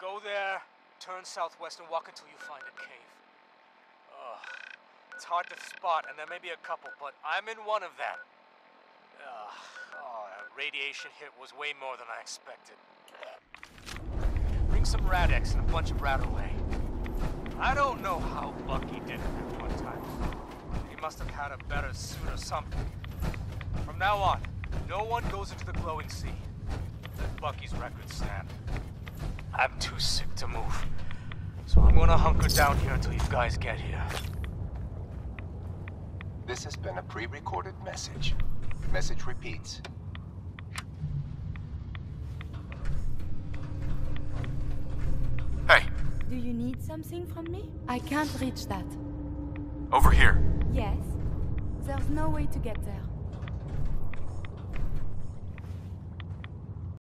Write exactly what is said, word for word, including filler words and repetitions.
Go there, turn southwest and walk until you find a cave. Ugh. It's hard to spot, and there may be a couple, but I'm in one of them. Ugh. Oh, that radiation hit was way more than I expected. Bring some Rad-X and a bunch of Radaway. I don't know how Bucky did it that one time. He must have had a better suit or something. From now on, no one goes into the glowing sea. Let Bucky's record stand. I'm too sick to move, so I'm gonna hunker down here until you guys get here. This has been a pre-recorded message. Message repeats. Hey. Do you need something from me? I can't reach that. Over here. Yes. There's no way to get there.